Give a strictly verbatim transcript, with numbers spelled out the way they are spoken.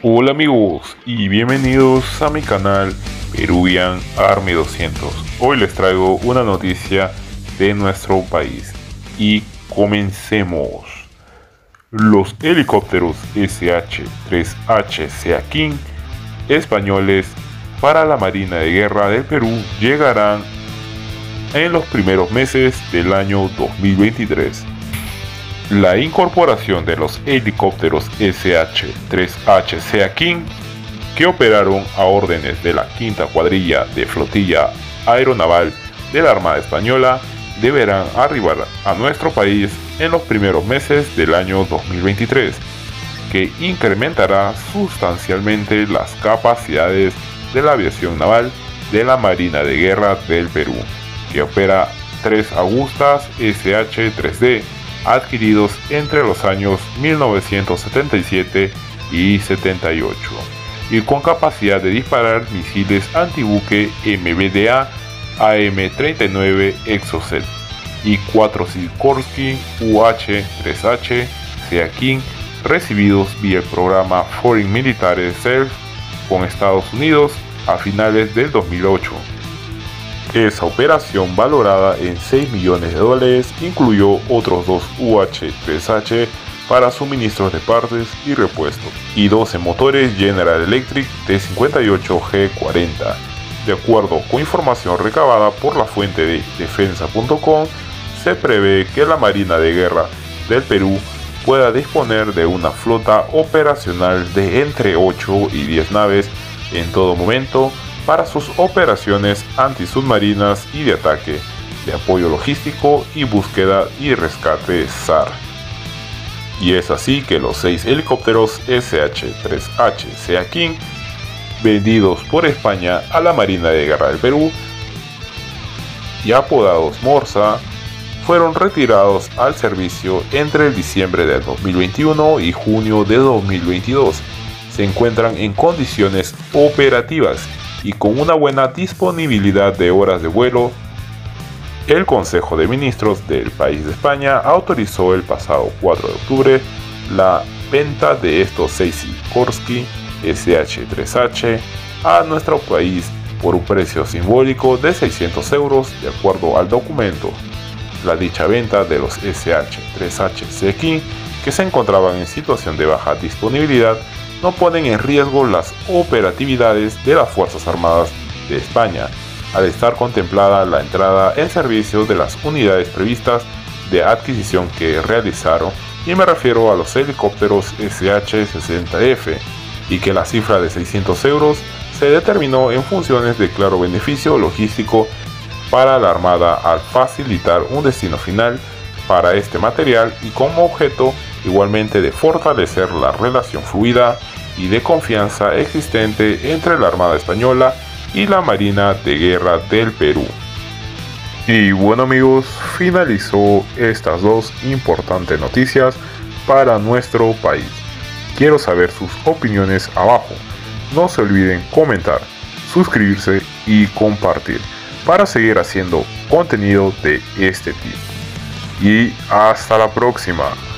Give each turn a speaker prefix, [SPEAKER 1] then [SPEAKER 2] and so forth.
[SPEAKER 1] Hola amigos y bienvenidos a mi canal Peruvian Army doscientos. Hoy les traigo una noticia de nuestro país y comencemos. Los helicópteros S H tres H Sea King españoles para la Marina de Guerra del Perú llegarán en los primeros meses del año dos mil veintitrés. La incorporación de los helicópteros S H tres H Sea King, que operaron a órdenes de la quinta cuadrilla de flotilla aeronaval de la Armada Española, deberán arribar a nuestro país en los primeros meses del año dos mil veintitrés, que incrementará sustancialmente las capacidades de la aviación naval de la Marina de Guerra del Perú, que opera tres Agustas S H tres D, adquiridos entre los años mil novecientos setenta y siete y setenta y ocho, y con capacidad de disparar misiles antibuque M B D A A M treinta y nueve Exocet y cuatro Sikorsky U H tres H Sea King recibidos vía el programa Foreign Military Sales con Estados Unidos a finales del dos mil ocho. Esa operación, valorada en seis millones de dólares, incluyó otros dos U H tres H para suministros de partes y repuestos y doce motores General Electric T cincuenta y ocho G cuarenta. De acuerdo con información recabada por la fuente de defensa punto com, se prevé que la Marina de Guerra del Perú pueda disponer de una flota operacional de entre ocho y diez naves en todo momento para sus operaciones antisubmarinas y de ataque, de apoyo logístico y búsqueda y rescate S A R. Y es así que los seis helicópteros S H tres H Sea King, vendidos por España a la Marina de Guerra del Perú y apodados Morsa, fueron retirados al servicio entre el diciembre de dos mil veintiuno y junio de dos mil veintidós. Se encuentran en condiciones operativas y con una buena disponibilidad de horas de vuelo. El Consejo de Ministros del país de España autorizó el pasado cuatro de octubre la venta de estos seis Sikorsky S H tres H a nuestro país por un precio simbólico de seiscientos euros, de acuerdo al documento. La dicha venta de los S H tres H Sea King, que se encontraban en situación de baja disponibilidad, no ponen en riesgo las operatividades de las Fuerzas Armadas de España, al estar contemplada la entrada en servicio de las unidades previstas de adquisición que realizaron, y me refiero a los helicópteros S H sesenta F, y que la cifra de seiscientos euros se determinó en funciones de claro beneficio logístico para la Armada al facilitar un destino final para este material y como objeto igualmente de fortalecer la relación fluida y de confianza existente entre la Armada Española y la Marina de Guerra del Perú. Y bueno amigos, finalizó estas dos importantes noticias para nuestro país. Quiero saber sus opiniones abajo. No se olviden comentar, suscribirse y compartir para seguir haciendo contenido de este tipo. Y hasta la próxima.